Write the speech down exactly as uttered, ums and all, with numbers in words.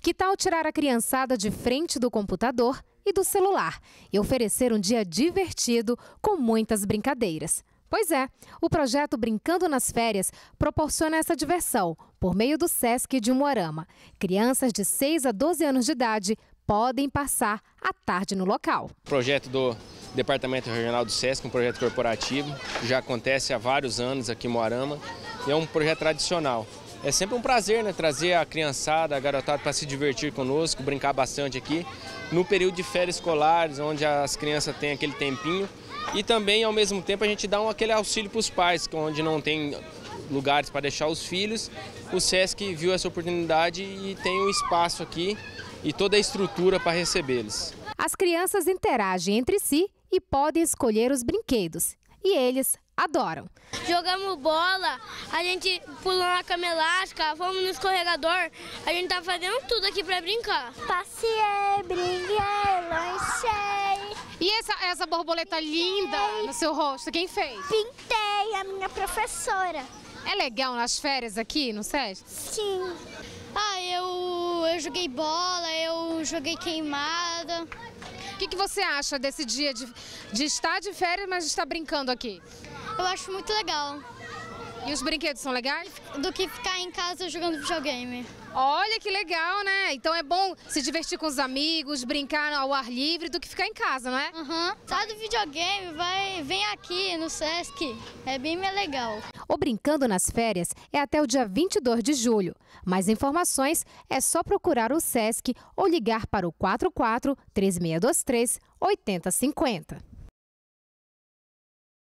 Que tal tirar a criançada de frente do computador e do celular e oferecer um dia divertido com muitas brincadeiras? Pois é, o projeto Brincando nas Férias proporciona essa diversão por meio do Sesc de Umuarama. Crianças de seis a doze anos de idade podem passar a tarde no local. O projeto do Departamento Regional do Sesc, um projeto corporativo, já acontece há vários anos aqui em Umuarama e é um projeto tradicional. É sempre um prazer, né, trazer a criançada, a garotada para se divertir conosco, brincar bastante aqui no período de férias escolares, onde as crianças têm aquele tempinho. E também, ao mesmo tempo, a gente dá um, aquele auxílio para os pais, onde não tem lugares para deixar os filhos. O Sesc viu essa oportunidade e tem um espaço aqui e toda a estrutura para recebê-los. As crianças interagem entre si e podem escolher os brinquedos. E eles adoram. Jogamos bola, a gente pulou na cama elástica, fomos no escorregador, a gente tá fazendo tudo aqui para brincar. Passeei, brinquei, lanchei. E essa, essa borboleta linda no seu rosto, quem fez? Pintei, a minha professora. É legal nas férias aqui no Sesc? Sim. Ah, eu, eu joguei bola, eu joguei queimada. O que, que você acha desse dia de, de estar de férias, mas de estar brincando aqui? Eu acho muito legal. E os brinquedos são legais? Do que ficar em casa jogando videogame. Olha que legal, né? Então é bom se divertir com os amigos, brincar ao ar livre do que ficar em casa, não é? Aham. Uhum. Sai do videogame, vai, vem aqui no Sesc. É bem mais legal. O Brincando nas Férias é até o dia vinte e dois de julho. Mais informações é só procurar o Sesc ou ligar para o quatro quatro, três seis dois três, oito zero cinco zero.